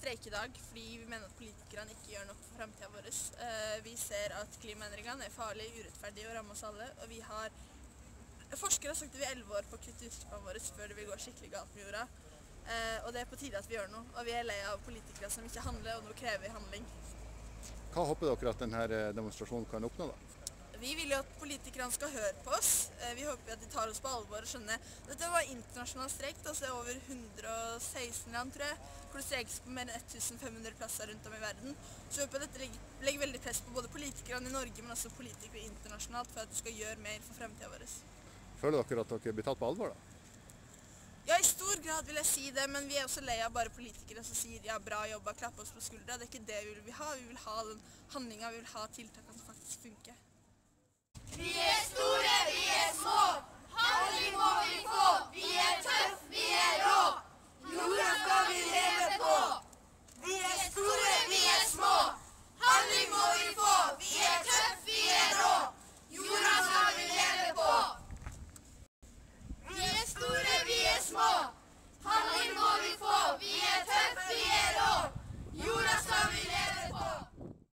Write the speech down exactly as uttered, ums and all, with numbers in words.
streikedag fordi vi mener at politikerne ikke gjør nok for fremtiden vår. Vi ser at klimaendringene er farlige, urettferdige og rammer oss alle, og vi har forskere har sagt at vi er elleve år på å kutte utslippene våre før det vil gå skikkelig galt med jorda. Og det er på tide at vi gjør noe, og vi er lei av politikere som ikke handler, og nå krever vi handling. Hva håper dere at denne demonstrasjonen kan oppnå da? Vi vil jo at politikerne skal høre på oss. Vi håper at de tar oss på alvor og skjønner. Dette var internasjonal streik, altså det er over hundre og seksten land, tror jeg, hvor det streikes på mer enn ett tusen fem hundre plasser rundt om i verden. Så jeg håper at dette legger, legger veldig press på både politikerne i Norge, men også politikere internasjonalt, for at de skal gjøre mer for fremtiden vår. Føler dere at dere blir tatt på alvor da? Ja, i stor grad vil jeg si det, men vi er også lei av bare politikere som sier ja, bra jobba, klapp oss på skuldra. Det er ikke det vi vil ha. Vi vil ha den handlingen, vi vil ha tiltakene som faktisk funker. Vi er